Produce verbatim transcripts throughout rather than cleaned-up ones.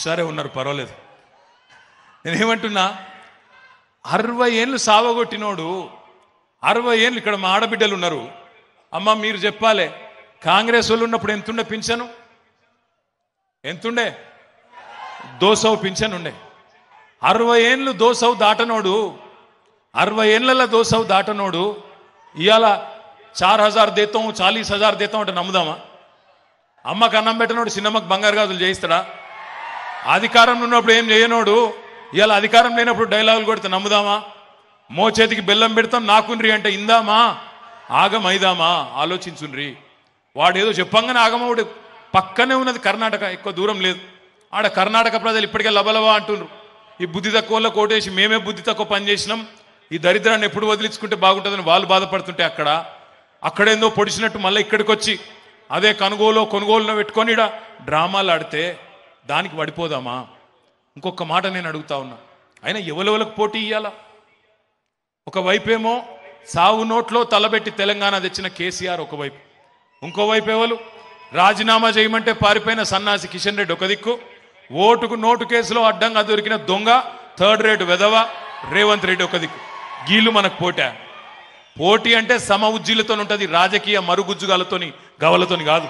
హుషారే ఉన్నారు, పర్వాలేదు. నేనేమంటున్నా, అరవై ఏళ్ళు సావగొట్టినోడు, అరవై ఏళ్ళు ఇక్కడ మా ఆడబిడ్డలు ఉన్నారు. అమ్మ మీరు చెప్పాలి, కాంగ్రెస్ వాళ్ళు ఉన్నప్పుడు ఎంతుండే పింఛను? ఎంతుండే? దోసవు పింఛన్ ఉండే. అరవై ఏళ్ళు దోసవు దాటనోడు, అరవై ఏళ్ళ దోసవు దాటనోడు ఇవాళ చార్ హజార్ దేతాం చాలీస్ హజార్ దేతాం అంటే నమ్ముదామా? అమ్మకు అన్నం పెట్టనోడు చిన్నమ్మకు బంగారు గాజులు చేయిస్తాడా? అధికారంలో ఉన్నప్పుడు ఏం చేయనోడు ఇవాళ అధికారం లేనప్పుడు డైలాగులు కొడితే నమ్ముదామా? మోచేతికి బెల్లం పెడతాం నాకుండ్రి అంటే ఇందామా? ఆగమైదామా? ఆలోచించుండ్రి. వాడేదో చెప్పంగానే ఆగమవుడు. పక్కనే ఉన్నది కర్ణాటక, ఎక్కువ దూరం లేదు. ఆడ కర్ణాటక ప్రజలు ఇప్పటికే లబలవా అంటుండ్రు. ఈ బుద్ధి తక్కువలో కోటేసి మేమే బుద్ధి తక్కువ పని చేసినాం, ఈ దరిద్రాన్ని ఎప్పుడు వదిలించుకుంటే బాగుంటుందని వాళ్ళు బాధపడుతుంటే అక్కడ అక్కడేందో పొడిచినట్టు మళ్ళీ ఇక్కడికి వచ్చి అదే కొనుగోలు కొనుగోలులో పెట్టుకొని ఇడ డ్రామాలు ఆడితే దానికి పడిపోదామా? ఇంకొక మాట నేను అడుగుతా ఉన్నా, అయినా ఎవరెవరికి పోటీ ఇయ్యాలా? ఒకవైపేమో సావు నోట్లో తలబెట్టి తెలంగాణ తెచ్చిన కేసీఆర్ ఒకవైపు, ఇంకోవైపు ఎవరు రాజీనామా చేయమంటే పారిపోయిన సన్నాసి కిషన్ రెడ్డి ఒక దిక్కు, ఓటుకు నోటు కేసులో అడ్డంగా దొరికిన దొంగ థర్డ్ రేట్ వెధవ రేవంత్ రెడ్డి ఒక దిక్కు. గీళ్ళు మనకు పోటా. పోటీ అంటే సమ ఉజ్జీలతో ఉంటుంది, రాజకీయ మరుగుజ్జుగాలతోని గవలతోని కాదు.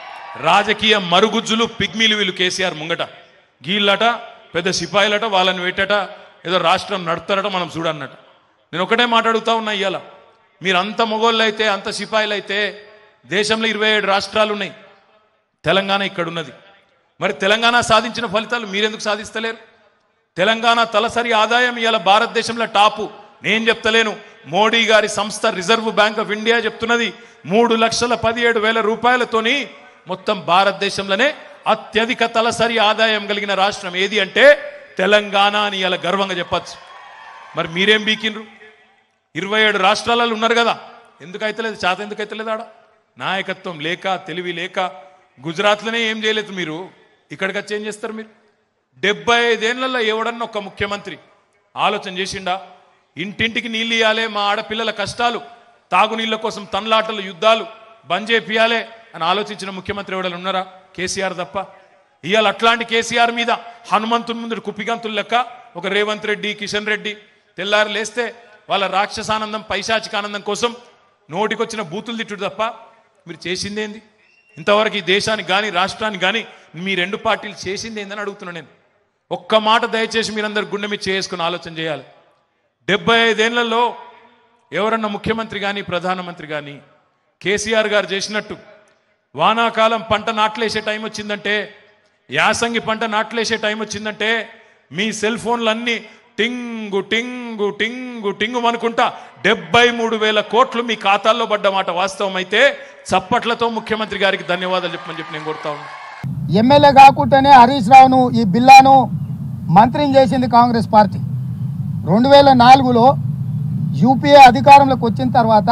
రాజకీయ మరుగుజ్జులు పిగ్మీలు వీళ్ళు కేసీఆర్ ముంగట. గీళ్ళట పెద్ద సిపాయిలట, వాళ్ళని పెట్టట ఏదో రాష్ట్రం నడుపుతారట, మనం చూడన్నట. నేను ఒకటే మాట్లాడుతూ ఉన్నా, ఇవాళ మీరు అంత మొగోళ్ళు అయితే అంత సిపాయిలు అయితే దేశంలో ఇరవై ఏడు రాష్ట్రాలు ఉన్నాయి, తెలంగాణ ఇక్కడ ఉన్నది. మరి తెలంగాణ సాధించిన ఫలితాలు మీరెందుకు సాధిస్తలేరు? తెలంగాణ తలసరి ఆదాయం ఇవాళ భారతదేశంలో టాపు. నేను చెప్తలేను, మోడీ గారి సంస్థ రిజర్వ్ బ్యాంక్ ఆఫ్ ఇండియా చెప్తున్నది. మూడు లక్షల పదిహేడు వేల రూపాయలతోని మొత్తం భారతదేశంలోనే అత్యధిక తలసరి ఆదాయం కలిగిన రాష్ట్రం ఏది అంటే తెలంగాణ అని ఇలా గర్వంగా చెప్పచ్చు. మరి మీరేం బీకిండ్రు? ఇరవై ఏడు రాష్ట్రాలలో ఉన్నారు కదా, ఎందుకు అయితలేదు? చేత ఎందుకు అయితలేదు? ఆడ నాయకత్వం లేక, తెలివి లేక. గుజరాత్లోనే ఏం చేయలేదు మీరు, ఇక్కడికి వచ్చి ఏం చేస్తారు మీరు? డెబ్బై ఐదేళ్లలో ఎవడన్నా ఒక ముఖ్యమంత్రి ఆలోచన చేసిండా? ఇంటింటికి నీళ్ళు ఇవ్వాలి, మా ఆడపిల్లల కష్టాలు, తాగునీళ్ళ కోసం తన్లాటలు, యుద్ధాలు బంద్ చేపియాలి అని ఆలోచించిన ముఖ్యమంత్రి ఎవడన్నా ఉన్నారా? కేసీఆర్ తప్ప. ఇవాళ అట్లాంటి కేసీఆర్ మీద హనుమంతుని ముందు కుప్పిగంతులు లెక్క ఒక రేవంత్ రెడ్డి, కిషన్ రెడ్డి తెల్లారు లేస్తే వాళ్ళ రాక్షసానందం, పైశాచికానందం కోసం నోటికొచ్చిన బూతులు తిట్టుడు తప్ప మీరు చేసిందేంది? ఇంతవరకు ఈ దేశానికి కానీ రాష్ట్రానికి కానీ మీ రెండు పార్టీలు చేసింది ఏందని అడుగుతున్నాను నేను. ఒక్క మాట దయచేసి మీరందరూ గుండె మీద చేసుకుని ఆలోచన చేయాలి. డెబ్బై ఐదేళ్లలో ఎవరన్నా ముఖ్యమంత్రి కానీ ప్రధానమంత్రి కానీ కేసీఆర్ గారు చేసినట్టు వానాకాలం పంట నాట్లేసే టైం వచ్చిందంటే, యాసంగి పంట నాట్లేసే టైం వచ్చిందంటే మీ సెల్ ఫోన్లన్నీ టింగు టింగు టింగు టింగు అనుకుంటా డెబ్బై మూడు వేల కోట్లు మీ ఖాతాల్లో పడ్డ మాట వాస్తవం అయితే చప్పట్లతో ముఖ్యమంత్రి గారికి ధన్యవాదాలు చెప్పమని చెప్పి నేను కోరుతా ఉన్నాను. ఎమ్మెల్యే కాకుండానే హరీష్ రావును ఈ బిల్లాను మంత్రిని చేసింది కాంగ్రెస్ పార్టీ. రెండు వేల నాలుగులో యూపీఏ అధికారంలోకి వచ్చిన తర్వాత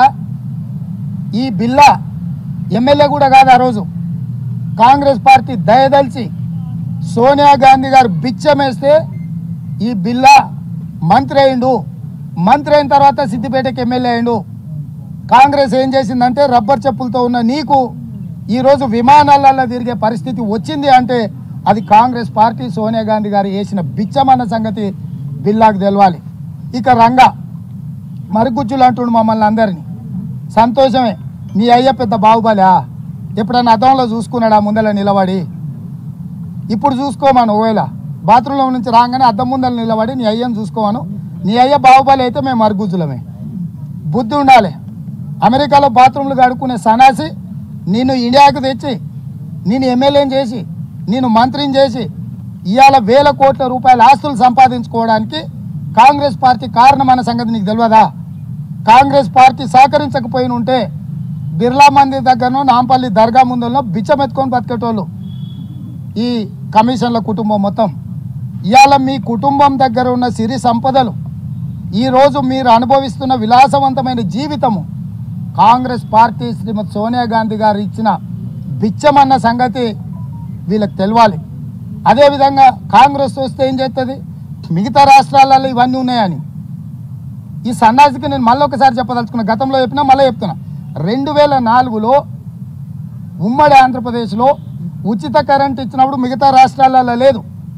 ఈ బిల్లా ఎమ్మెల్యే కూడా కాదు, ఆ రోజు కాంగ్రెస్ పార్టీ దయదలిచి సోనియా గాంధీ గారు బిచ్చమేస్తే ఈ బిల్లా మంత్రి అయిండు. మంత్రి అయిన తర్వాత సిద్దిపేటకి ఎమ్మెల్యే అయిండు. కాంగ్రెస్ ఏం చేసిందంటే రబ్బర్ చెప్పులతో ఉన్న నీకు ఈరోజు విమానాలలో తిరిగే పరిస్థితి వచ్చింది అంటే అది కాంగ్రెస్ పార్టీ సోనియా గాంధీ గారు వేసిన బిచ్చమన్న సంగతి బిల్లాకు తెలవాలి. ఇక రంగా మరుగుజ్జులు అంటుండు మమ్మల్ని అందరినీ. సంతోషమే, నీ అయ్య పెద్ద బాహుబలా? ఎప్పుడన్నా అద్దంలో చూసుకున్నాడా ముందర నిలబడి? ఇప్పుడు చూసుకోమాను, ఒకవేళ బాత్రూంలో నుంచి రాగానే అద్దం ముందర నిలబడి నీ అయ్యను చూసుకోవాను. నీ అయ్య బాహుబలి అయితే మేము మరుగుజ్జులమే. బుద్ధి ఉండాలి. అమెరికాలో బాత్రూంలు కడుక్కునే సన్నాసి నిన్ను ఇండియాకు తెచ్చి నేను ఎమ్మెల్యేని చేసి నేను మంత్రిని చేసి ఇవాళ వేల కోట్ల రూపాయల ఆస్తులు సంపాదించుకోవడానికి కాంగ్రెస్ పార్టీ కారణం అన్న సంగతి నీకు తెలియదా? కాంగ్రెస్ పార్టీ సహకరించకపోయిన ఉంటే బిర్లా మందిర్ దగ్గరనో నాంపల్లి దర్గా ముందులో బిచ్చమెత్తుకొని బతికేటోళ్ళు ఈ కమిషన్ల కుటుంబం మొత్తం. ఇవాళ మీ కుటుంబం దగ్గర ఉన్న సిరి సంపదలు, ఈరోజు మీరు అనుభవిస్తున్న విలాసవంతమైన జీవితము కాంగ్రెస్ పార్టీ శ్రీమతి సోనియా గాంధీ గారు ఇచ్చిన బిచ్చమన్న సంగతి వీళ్ళకి తెలవాలి. అదేవిధంగా కాంగ్రెస్ వస్తే ఏం చేస్తుంది? మిగతా రాష్ట్రాలలో ఇవన్నీ ఉన్నాయని ఈ సన్నాసికి నేను మళ్ళీ ఒకసారి చెప్పదలుచుకున్నా. గతంలో చెప్పినా మళ్ళీ చెప్తున్నా. రెండు వేల నాలుగులో ఉమ్మడి ఆంధ్రప్రదేశ్లో ఉచిత కరెంట్ ఇచ్చినప్పుడు మిగతా రాష్ట్రాలలో లేదు.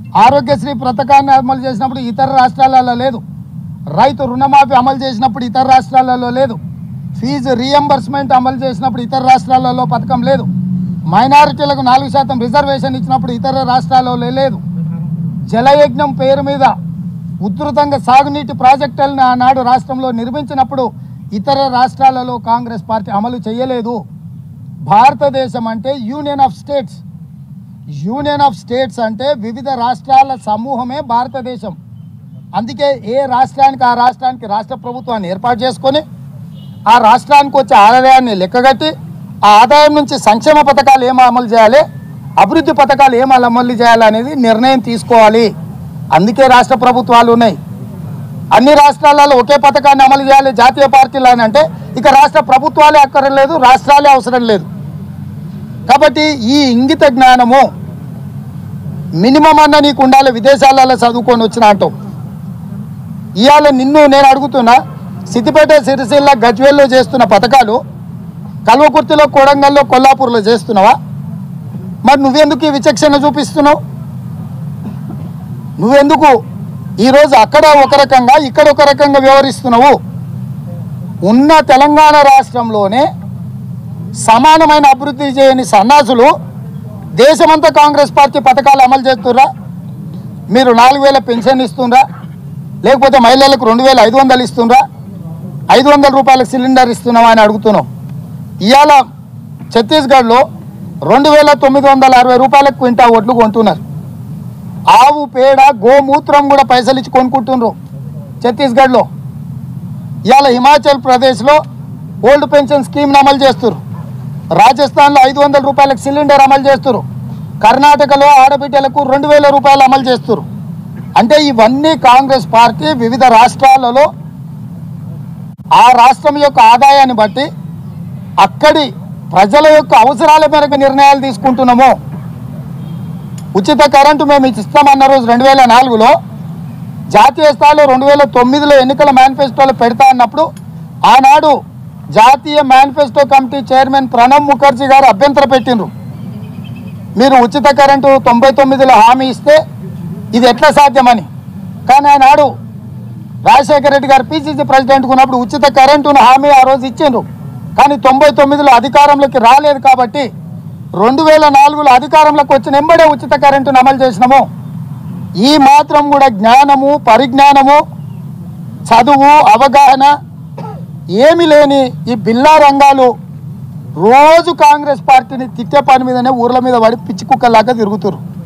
ఆరోగ్యశ్రీ పథకాన్ని అమలు చేసినప్పుడు ఇతర రాష్ట్రాలలో లేదు. రైతు రుణమాఫీ అమలు చేసినప్పుడు ఇతర రాష్ట్రాలలో లేదు. ఫీజు రీఎంబర్స్మెంట్ అమలు చేసినప్పుడు ఇతర రాష్ట్రాలలో పథకం లేదు. మైనారిటీలకు నాలుగు శాతం రిజర్వేషన్ ఇచ్చినప్పుడు ఇతర రాష్ట్రాలలో లేదు. జలయజ్ఞం పేరు మీద ఉధృతంగా సాగునీటి ప్రాజెక్టులను ఆనాడు రాష్ట్రంలో నిర్మించినప్పుడు ఇతర రాష్ట్రాలలో కాంగ్రెస్ పార్టీ అమలు చేయలేదు. భారతదేశం అంటే union of states. Union of states అంటే వివిధ రాష్ట్రాల సమూహమే భారతదేశం. అందుకే ఏ రాష్ట్రానికి ఆ రాష్ట్రానికి రాష్ట్ర ప్రభుత్వాన్ని ఏర్పాటు చేసుకొని ఆ రాష్ట్రానికి వచ్చే ఆదాయాన్ని లెక్కగట్టి ఆ ఆదాయం నుంచి సంక్షేమ పథకాలు ఏం అమలు చేయాలి, అభివృద్ధి పథకాలు ఏం అమలు చేయాలి అనేది నిర్ణయం తీసుకోవాలి. అందుకే రాష్ట్ర ప్రభుత్వాలు ఉన్నాయి. అన్ని రాష్ట్రాలలో ఒకే పథకాన్ని అమలు చేయాలి జాతీయ పార్టీలు అని అంటే ఇక రాష్ట్ర ప్రభుత్వాలే అక్కర్లేదు, రాష్ట్రాలే అవసరం లేదు. కాబట్టి ఈ ఇంగిత జ్ఞానము మినిమం అన్న నీకు ఉండాలి. విదేశాలలో చదువుకొని వచ్చిన అంటావు. ఇవాళ నిన్ను నేను అడుగుతున్నా, సిద్దిపేట, సిరిసిల్ల, గజ్వేల్లో చేస్తున్న పథకాలు కల్వకుర్తిలో, కొడంగల్లో, కొల్లాపూర్లో చేస్తున్నావా? మరి నువ్వెందుకు ఈ విచక్షణ చూపిస్తున్నావు? నువ్వెందుకు ఈరోజు అక్కడ ఒక రకంగా ఇక్కడ ఒక రకంగా వ్యవహరిస్తున్నావు? ఉన్న తెలంగాణ రాష్ట్రంలోనే సమానమైన అభివృద్ధి చేయని సన్నాసులు దేశమంతా కాంగ్రెస్ పార్టీ పథకాలు అమలు చేస్తుర్రా? మీరు నాలుగు వేల పెన్షన్ ఇస్తుండ్రా? లేకపోతే మహిళలకు రెండు వేల ఐదు వందలు ఇస్తుండ్రా? ఐదు వందల రూపాయలకు సిలిండర్ ఇస్తున్నావా అని అడుగుతున్నాం. ఇవాళ ఛత్తీస్గఢ్లో రెండు వేల తొమ్మిది వందల అరవై రూపాయలకు క్వింటా ఒడ్లు కొంటున్నారు. ఆవు పేడ, గోమూత్రం కూడా పైసలు ఇచ్చి కొనుక్కుంటున్నారు ఛత్తీస్గఢ్లో. ఇవాళ హిమాచల్ ప్రదేశ్లో ఓల్డ్ పెన్షన్ స్కీమ్ని అమలు చేస్తున్నారు. రాజస్థాన్లో ఐదు వందల రూపాయలకు సిలిండర్ అమలు చేస్తున్నారు. కర్ణాటకలో ఆడబిడ్డలకు రెండు వేల రూపాయలు అమలు చేస్తున్నారు. అంటే ఇవన్నీ కాంగ్రెస్ పార్టీ వివిధ రాష్ట్రాలలో ఆ రాష్ట్రం యొక్క ఆదాయాన్ని బట్టి అక్కడి ప్రజల యొక్క అవసరాల మేరకు నిర్ణయాలు తీసుకుంటున్నాము. ఉచిత కరెంటు మేము ఇస్తామన్న రోజు రెండు వేల నాలుగులో జాతీయ స్థాయిలో రెండు వేల తొమ్మిదిలో ఎన్నికల మేనిఫెస్టోలో పెడతా అన్నప్పుడు ఆనాడు జాతీయ manifesto committee chairman Pranab Mukherjee garu అభ్యంతరం పెట్టిండ్రు. మీరు ఉచిత కరెంటు తొంభై తొమ్మిదిలో హామీ ఇస్తే ఇది ఎట్లా సాధ్యమని. కానీ ఆనాడు రాజశేఖర రెడ్డి గారు పిసిసి ప్రెసిడెంట్గా ఉన్నప్పుడు ఉచిత కరెంటును హామీ ఆ రోజు ఇచ్చిండ్రు. కానీ తొంభై తొమ్మిదిలో అధికారంలోకి రాలేదు కాబట్టి రెండు వేల నాలుగులో అధికారంలోకి వచ్చిన ఎంబడే ఉచిత కరెంటును అమలు చేసినాము. ఈ మాత్రం కూడా జ్ఞానము, పరిజ్ఞానము, చదువు, అవగాహన ఏమి లేని ఈ బిల్లా రంగాలు రోజు కాంగ్రెస్ పార్టీని తిట్టే పని మీదనే ఊర్ల మీద పడి పిచ్చి కుక్కలాగా తిరుగుతారు.